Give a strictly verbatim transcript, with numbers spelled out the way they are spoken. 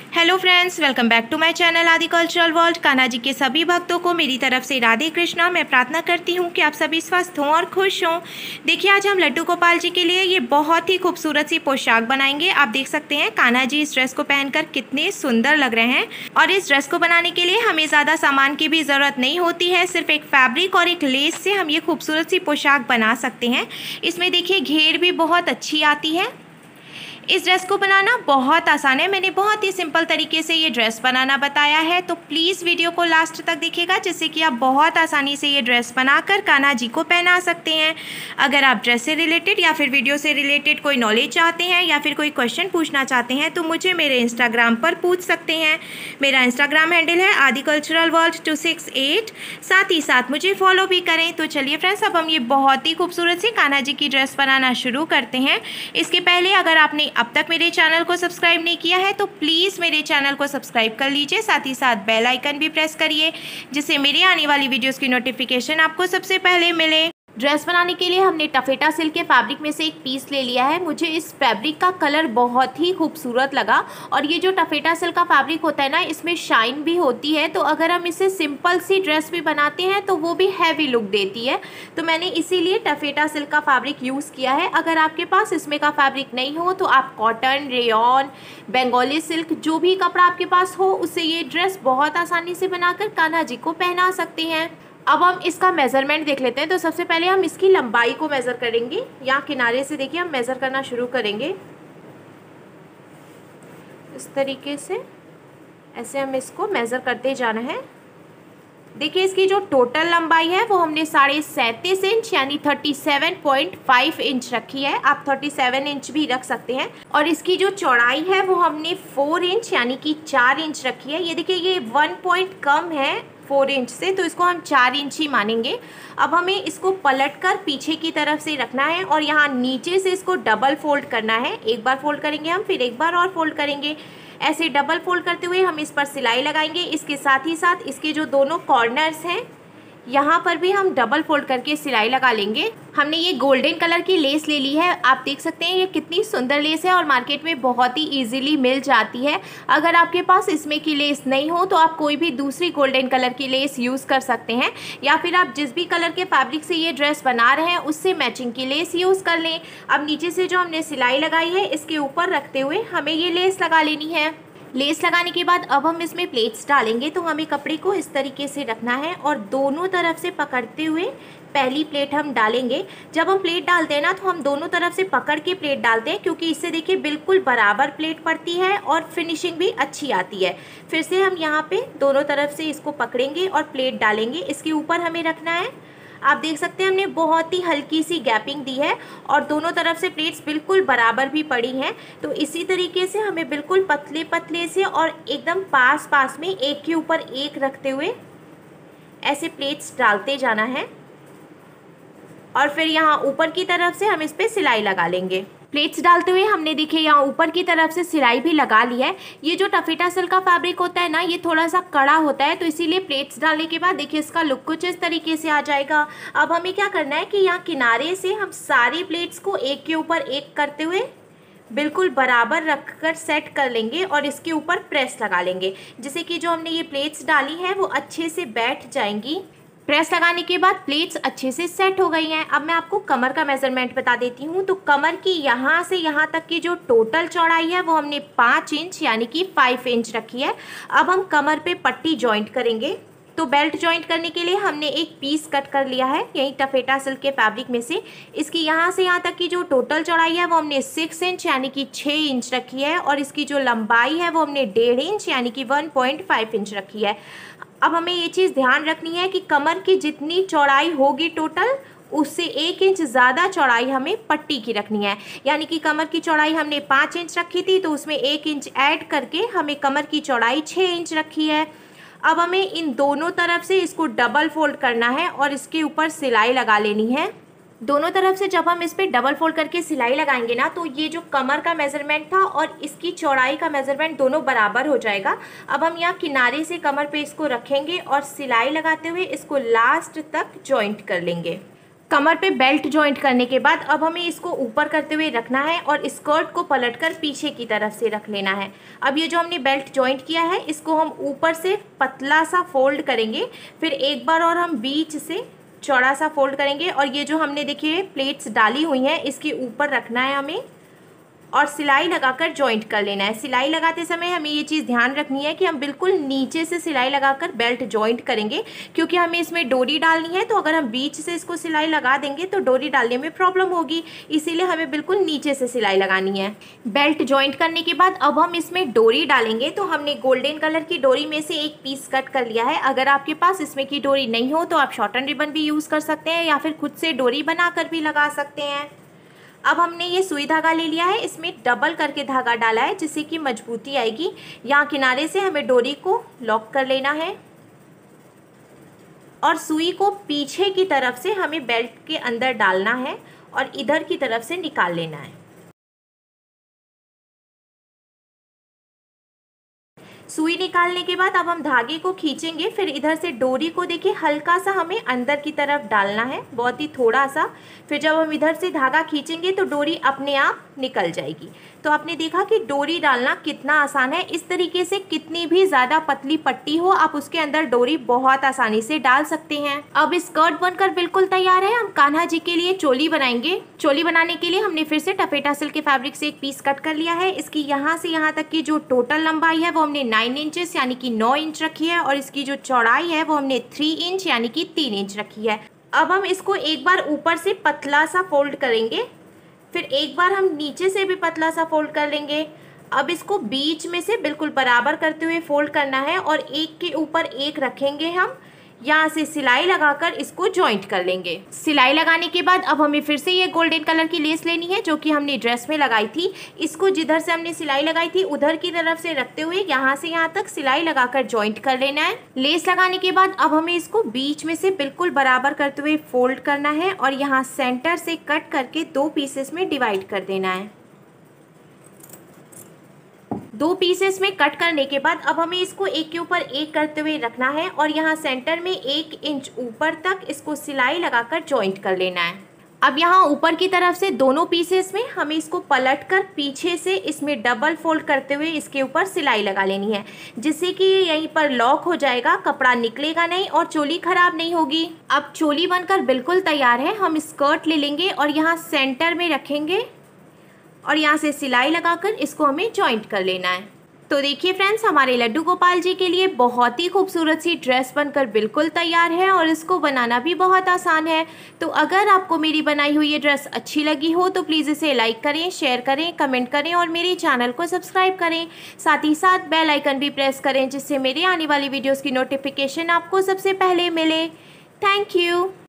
Hello friends, welcome back to my channel Aadi cultural world. Kanha ji के सभी भक्तों को मेरी तरफ से राधे कृष्णा। मैं प्रार्थना करती हूँ कि आप सभी स्वस्थ हों और खुश हों। देखिए, आज हम लड्डू गोपाल जी के लिए ये बहुत ही खूबसूरत सी पोशाक बनाएंगे। आप देख सकते हैं कान्हा जी इस ड्रेस को पहनकर कितने सुंदर लग रहे हैं। और इस ड्रेस को बनाने के लिए हमें ज़्यादा सामान की भी ज़रूरत नहीं होती है। सिर्फ एक फैब्रिक और एक लेस से हम ये खूबसूरत सी पोशाक बना सकते हैं। इसमें देखिए घेर भी बहुत अच्छी आती है। इस ड्रेस को बनाना बहुत आसान है। मैंने बहुत ही सिंपल तरीके से ये ड्रेस बनाना बताया है, तो प्लीज़ वीडियो को लास्ट तक देखिएगा, जिससे कि आप बहुत आसानी से ये ड्रेस बनाकर कान्हा जी को पहना सकते हैं। अगर आप ड्रेस से रिलेटेड या फिर वीडियो से रिलेटेड कोई नॉलेज चाहते हैं या फिर कोई क्वेश्चन पूछना चाहते हैं तो मुझे मेरे इंस्टाग्राम पर पूछ सकते हैं। मेरा इंस्टाग्राम हैंडल है Aadi cultural world two six eight. साथ ही साथ मुझे फॉलो भी करें। तो चलिए फ्रेंड्स, अब हम ये बहुत ही खूबसूरत सी कान्हा जी की ड्रेस बनाना शुरू करते हैं। इसके पहले अगर आपने अब तक मेरे चैनल को सब्सक्राइब नहीं किया है तो प्लीज़ मेरे चैनल को सब्सक्राइब कर लीजिए। साथ ही साथ बेल आइकन भी प्रेस करिए, जिससे मेरे आने वाली वीडियोस की नोटिफिकेशन आपको सबसे पहले मिले। ड्रेस बनाने के लिए हमने टफेटा सिल्क के फैब्रिक में से एक पीस ले लिया है। मुझे इस फैब्रिक का कलर बहुत ही खूबसूरत लगा। और ये जो टफेटा सिल्क का फैब्रिक होता है ना, इसमें शाइन भी होती है, तो अगर हम इसे सिंपल सी ड्रेस भी बनाते हैं तो वो भी हैवी लुक देती है। तो मैंने इसीलिए टफेटा सिल्क का फैब्रिक यूज़ किया है। अगर आपके पास इसमें का फैब्रिक नहीं हो तो आप कॉटन, रेयॉन, बंगाली सिल्क, जो भी कपड़ा आपके पास हो, उससे ये ड्रेस बहुत आसानी से बनाकर कान्हा जी को पहना सकते हैं। अब हम इसका मेज़रमेंट देख लेते हैं। तो सबसे पहले हम इसकी लंबाई को मेज़र करेंगे। यहाँ किनारे से देखिए हम मेज़र करना शुरू करेंगे। इस तरीके से ऐसे हम इसको मेज़र करते जाना है। देखिए, इसकी जो टोटल लंबाई है वो हमने साढ़े सैंतीस इंच यानी thirty seven point five inch रखी है। आप थर्टी सेवन इंच भी रख सकते हैं। और इसकी जो चौड़ाई है वो हमने फोर इंच यानी कि चार इंच रखी है। ये देखिए, ये वन पॉइंट कम है फोर इंच से, तो इसको हम चार इंच ही मानेंगे। अब हमें इसको पलटकर पीछे की तरफ से रखना है और यहाँ नीचे से इसको डबल फोल्ड करना है। एक बार फोल्ड करेंगे हम, फिर एक बार और फोल्ड करेंगे। ऐसे डबल फोल्ड करते हुए हम इस पर सिलाई लगाएंगे। इसके साथ ही साथ इसके जो दोनों कॉर्नर्स हैं यहाँ पर भी हम डबल फोल्ड करके सिलाई लगा लेंगे। हमने ये गोल्डन कलर की लेस ले ली है। आप देख सकते हैं ये कितनी सुंदर लेस है और मार्केट में बहुत ही इजीली मिल जाती है। अगर आपके पास इसमें की लेस नहीं हो तो आप कोई भी दूसरी गोल्डन कलर की लेस यूज़ कर सकते हैं, या फिर आप जिस भी कलर के फैब्रिक से ये ड्रेस बना रहे हैं उससे मैचिंग की लेस यूज़ कर लें। अब नीचे से जो हमने सिलाई लगाई है इसके ऊपर रखते हुए हमें ये लेस लगा लेनी है। लेस लगाने के बाद अब हम इसमें प्लेट्स डालेंगे। तो हमें कपड़े को इस तरीके से रखना है और दोनों तरफ से पकड़ते हुए पहली प्लेट हम डालेंगे। जब हम प्लेट डालते हैं ना तो हम दोनों तरफ से पकड़ के प्लेट डालते हैं, क्योंकि इससे देखिए बिल्कुल बराबर प्लेट पड़ती है और फिनिशिंग भी अच्छी आती है। फिर से हम यहाँ पे दोनों तरफ से इसको पकड़ेंगे और प्लेट डालेंगे। इसके ऊपर हमें रखना है। आप देख सकते हैं हमने बहुत ही हल्की सी गैपिंग दी है और दोनों तरफ से प्लेट्स बिल्कुल बराबर भी पड़ी हैं। तो इसी तरीके से हमें बिल्कुल पतले पतले से और एकदम पास पास में एक के ऊपर एक रखते हुए ऐसे प्लेट्स डालते जाना है। और फिर यहाँ ऊपर की तरफ से हम इस पर सिलाई लगा लेंगे। प्लेट्स डालते हुए हमने देखिए यहाँ ऊपर की तरफ से सिलाई भी लगा ली है। ये जो टफेटा सिल्क का फैब्रिक होता है ना, ये थोड़ा सा कड़ा होता है, तो इसीलिए प्लेट्स डालने के बाद देखिए इसका लुक कुछ इस तरीके से आ जाएगा। अब हमें क्या करना है कि यहाँ किनारे से हम सारी प्लेट्स को एक के ऊपर एक करते हुए बिल्कुल बराबर रखकर सेट कर लेंगे और इसके ऊपर प्रेस लगा लेंगे, जिससे कि जो हमने ये प्लेट्स डाली हैं वो अच्छे से बैठ जाएंगी। प्रेस लगाने के बाद प्लेट्स अच्छे से सेट हो गई हैं। अब मैं आपको कमर का मेजरमेंट बता देती हूँ। तो कमर की यहाँ से यहाँ तक की जो टोटल चौड़ाई है वो हमने पाँच इंच यानी कि फाइव इंच रखी है। अब हम कमर पे पट्टी जॉइंट करेंगे। तो बेल्ट जॉइंट करने के लिए हमने एक पीस कट कर लिया है यही टफेटा सिल्क के फैब्रिक में से। इसकी यहाँ से यहाँ तक की जो टोटल चौड़ाई है वो हमने सिक्स इंच यानी कि छः इंच रखी है और इसकी जो लंबाई है वो हमने डेढ़ इंच यानी कि वन पॉइंट फाइव इंच रखी है। अब हमें ये चीज़ ध्यान रखनी है कि कमर की जितनी चौड़ाई होगी टोटल, उससे एक इंच ज़्यादा चौड़ाई हमें पट्टी की रखनी है। यानी कि कमर की चौड़ाई हमने पाँच इंच रखी थी, तो उसमें एक इंच ऐड करके हमें कमर की चौड़ाई छः इंच रखी है। अब हमें इन दोनों तरफ से इसको डबल फोल्ड करना है और इसके ऊपर सिलाई लगा लेनी है। दोनों तरफ से जब हम इस पर डबल फोल्ड करके सिलाई लगाएंगे ना, तो ये जो कमर का मेजरमेंट था और इसकी चौड़ाई का मेजरमेंट दोनों बराबर हो जाएगा। अब हम यहाँ किनारे से कमर पे इसको रखेंगे और सिलाई लगाते हुए इसको लास्ट तक जॉइंट कर लेंगे। कमर पे बेल्ट जॉइंट करने के बाद अब हमें इसको ऊपर करते हुए रखना है और स्कर्ट को पलटकर पीछे की तरफ से रख लेना है। अब ये जो हमने बेल्ट जॉइंट किया है इसको हम ऊपर से पतला सा फोल्ड करेंगे, फिर एक बार और हम बीच से चौड़ा सा फोल्ड करेंगे और ये जो हमने देखिए प्लेट्स डाली हुई हैं इसके ऊपर रखना है हमें और सिलाई लगाकर जॉइंट कर लेना है। सिलाई लगाते समय हमें ये चीज़ ध्यान रखनी है कि हम बिल्कुल नीचे से सिलाई लगाकर बेल्ट जॉइंट करेंगे, क्योंकि हमें इसमें डोरी डालनी है। तो अगर हम बीच से इसको सिलाई लगा देंगे तो डोरी डालने में प्रॉब्लम होगी, इसीलिए हमें बिल्कुल नीचे से सिलाई लगानी है। बेल्ट जॉइंट करने के बाद अब हम इसमें डोरी डालेंगे। तो हमने गोल्डन कलर की डोरी में से एक पीस कट कर लिया है। अगर आपके पास इसमें की डोरी नहीं हो तो आप शॉर्टन रिबन भी यूज़ कर सकते हैं या फिर खुद से डोरी बनाकर भी लगा सकते हैं। अब हमने ये सुई धागा ले लिया है, इसमें डबल करके धागा डाला है जिससे कि मजबूती आएगी। यहाँ किनारे से हमें डोरी को लॉक कर लेना है और सुई को पीछे की तरफ से हमें बेल्ट के अंदर डालना है और इधर की तरफ से निकाल लेना है। सुई निकालने के बाद अब हम धागे को खींचेंगे, फिर इधर से डोरी को देखिए हल्का सा हमें अंदर की तरफ डालना है, बहुत ही थोड़ा सा। फिर जब हम इधर से धागा खींचेंगे तो डोरी अपने आप निकल जाएगी। तो आपने देखा कि डोरी डालना कितना आसान है। इस तरीके से कितनी भी ज़्यादा पतली पट्टी हो आप उसके अंदर डोरी बहुत आसानी से डाल सकते हैं। अब स्कर्ट बनकर बिल्कुल तैयार है। हम कान्हा जी के लिए चोली बनाएंगे। चोली बनाने के लिए हमने फिर से टफेटा सिल्क के फैब्रिक से एक पीस कट कर लिया है। इसकी यहाँ से यहाँ तक की जो टोटल लंबाई है वो हमने नाइन इंचेस यानी कि नौ इंच रखी है और इसकी जो चौड़ाई है वो हमने थ्री इंच यानी कि तीन इंच रखी है। अब हम इसको एक बार ऊपर से पतला सा फोल्ड करेंगे, फिर एक बार हम नीचे से भी पतला सा फोल्ड कर लेंगे। अब इसको बीच में से बिल्कुल बराबर करते हुए फोल्ड करना है और एक के ऊपर एक रखेंगे। हम यहाँ से सिलाई लगाकर इसको जॉइंट कर लेंगे। सिलाई लगाने के बाद अब हमें फिर से ये गोल्डन कलर की लेस लेनी है जो कि हमने ड्रेस में लगाई थी। इसको जिधर से हमने सिलाई लगाई थी उधर की तरफ से रखते हुए यहाँ से यहाँ तक सिलाई लगाकर जॉइंट कर लेना है। लेस लगाने के बाद अब हमें इसको बीच में से बिल्कुल बराबर करते हुए फोल्ड करना है और यहाँ सेंटर से कट करके दो पीसेस में डिवाइड कर देना है। दो पीसेस में कट करने के बाद अब हमें इसको एक के ऊपर एक करते हुए रखना है और यहाँ सेंटर में एक इंच ऊपर तक इसको सिलाई लगाकर जॉइंट कर लेना है। अब यहाँ ऊपर की तरफ से दोनों पीसेस में हमें इसको पलटकर पीछे से इसमें डबल फोल्ड करते हुए इसके ऊपर सिलाई लगा लेनी है, जिससे कि ये यहीं पर लॉक हो जाएगा, कपड़ा निकलेगा नहीं और चोली खराब नहीं होगी। अब चोली बनकर बिल्कुल तैयार है। हम स्कर्ट ले लेंगे और यहाँ सेंटर में रखेंगे और यहाँ से सिलाई लगाकर इसको हमें जॉइंट कर लेना है। तो देखिए फ्रेंड्स, हमारे लड्डू गोपाल जी के लिए बहुत ही खूबसूरत सी ड्रेस बनकर बिल्कुल तैयार है और इसको बनाना भी बहुत आसान है। तो अगर आपको मेरी बनाई हुई ये ड्रेस अच्छी लगी हो तो प्लीज़ इसे लाइक करें, शेयर करें, कमेंट करें और मेरे चैनल को सब्सक्राइब करें। साथ ही साथ बेल आइकन भी प्रेस करें जिससे मेरे आने वाली वीडियोज़ की नोटिफिकेशन आपको सबसे पहले मिले। Thank you.